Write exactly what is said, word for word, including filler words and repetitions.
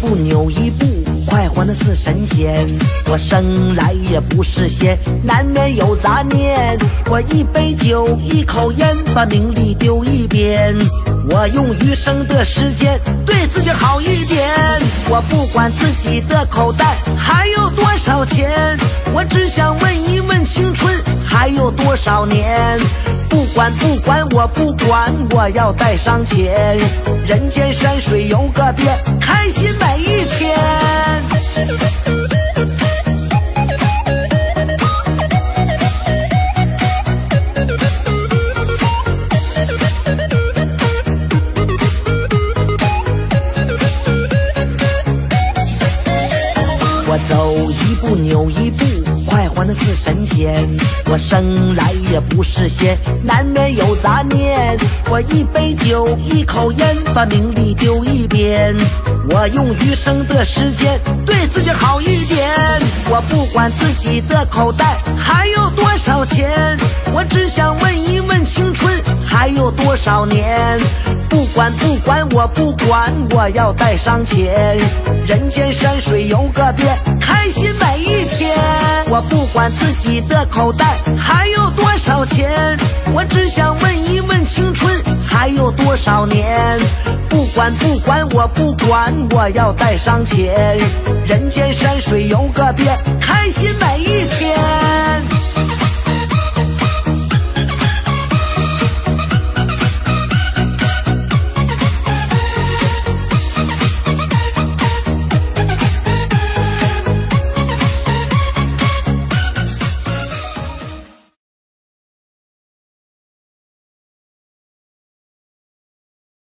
步扭一步，快活的是神仙。我生来也不是仙，难免有杂念。我一杯酒一口烟，把名利丢一边。我用余生的时间对自己好一点。我不管自己的口袋还有多少钱，我只想问一问青春还有多少年。不管不管我不管，我要带上钱。人间山水有个遍，开心每一天。我走一步扭一步，快活的是神仙。我生来也不是仙，难免有杂念。我一杯酒一口烟，把名利丢一边。我用余生的时间对自己好一点。我不管自己的口袋还有多少钱，我只想问一问青春还有多少年。不管不管我不管，我要带上钱。人间山水有个遍，开心每一天。我不管自己的口袋还有多少钱，我只想问一问青春还有多少年。不管不管我不管，我要带上钱。人间山水有个遍，开心每